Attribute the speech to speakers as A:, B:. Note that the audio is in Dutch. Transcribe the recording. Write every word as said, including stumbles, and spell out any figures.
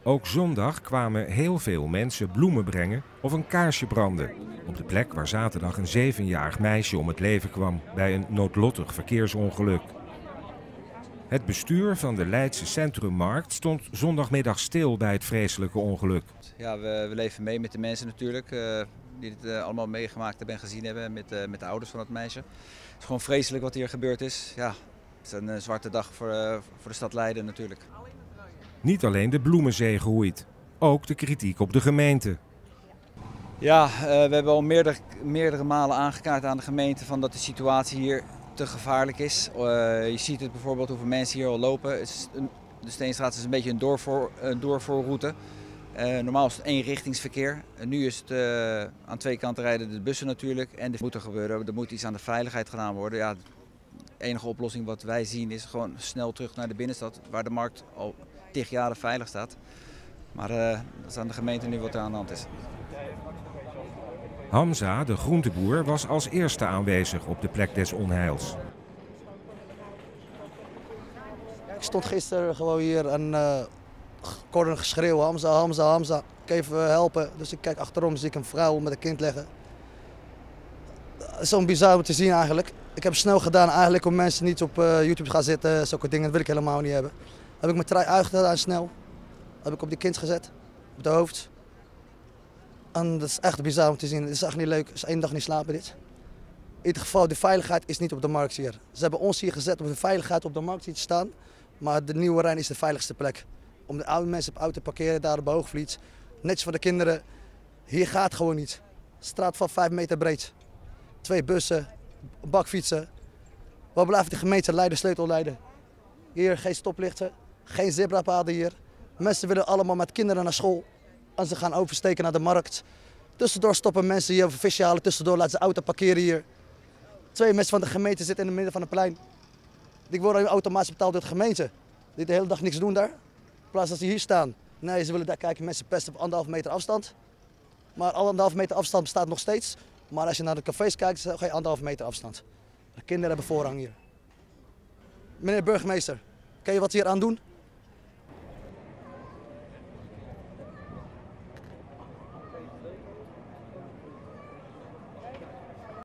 A: Ook zondag kwamen heel veel mensen bloemen brengen of een kaarsje branden. Op de plek waar zaterdag een zevenjarig meisje om het leven kwam bij een noodlottig verkeersongeluk. Het bestuur van de Leidse Centrummarkt stond zondagmiddag stil bij het vreselijke ongeluk.
B: Ja, we, we leven mee met de mensen natuurlijk, uh, die het uh, allemaal meegemaakt hebben en gezien hebben met, uh, met de ouders van het meisje. Het is gewoon vreselijk wat hier gebeurd is. Ja, het is een uh, zwarte dag voor, uh, voor de stad Leiden natuurlijk.
A: Niet alleen de bloemenzee gehoeid, ook de kritiek op de gemeente.
B: Ja, uh, we hebben al meerdere, meerdere malen aangekaart aan de gemeente van dat de situatie hier te gevaarlijk is. Uh, je ziet het bijvoorbeeld hoeveel mensen hier al lopen. Het is een, de Steenstraat is een beetje een doorvoer, uh, doorvoerroute. Uh, normaal is het eenrichtingsverkeer. Uh, nu is het uh, aan twee kanten rijden de bussen natuurlijk. En er moet er gebeuren. Er moet iets aan de veiligheid gedaan worden. Ja, de enige oplossing wat wij zien is gewoon snel terug naar de binnenstad, waar de markt al tig jaren veilig staat. Maar uh, dat is aan de gemeente nu wat er aan de hand is.
A: Hamza, de groenteboer, was als eerste aanwezig op de plek des onheils.
C: Ik stond gisteren gewoon hier en uh, ik hoorde een geschreeuw, Hamza, Hamza, Hamza. Ik even helpen, dus ik kijk achterom, zie ik een vrouw met een kind liggen. Het is zo bizar om te zien eigenlijk. Ik heb het snel gedaan eigenlijk om mensen niet op uh, YouTube te gaan zitten, zulke dingen, dat wil ik helemaal niet hebben. Heb ik mijn trui uitgedaan snel, heb ik op die kind gezet, op de hoofd. En dat is echt bizar om te zien. Het is echt niet leuk. Het is één dag niet slapen dit. In ieder geval, de veiligheid is niet op de markt hier. Ze hebben ons hier gezet om de veiligheid op de markt hier te staan. Maar de Nieuwe Rijn is de veiligste plek. Om de oude mensen op auto te parkeren daar op Hoogvliet. Netjes voor de kinderen. Hier gaat gewoon niet. Straat van vijf meter breed. Twee bussen, bakfietsen. Waar blijft de gemeente Leiden, sleutel Leiden? Hier geen stoplichten, geen zebrapaden hier. Mensen willen allemaal met kinderen naar school. En ze gaan oversteken naar de markt. Tussendoor stoppen mensen hier over visje halen. Tussendoor laten ze auto parkeren hier. Twee mensen van de gemeente zitten in het midden van het plein. Die worden automatisch betaald door de gemeente. Die de hele dag niks doen daar. In plaats dat ze hier staan. Nee, ze willen daar kijken. Mensen pesten op anderhalf meter afstand. Maar anderhalf meter afstand bestaat nog steeds. Maar als je naar de cafés kijkt, is er geen anderhalf meter afstand. De kinderen hebben voorrang hier. Meneer burgemeester, kan je wat hier aan doen?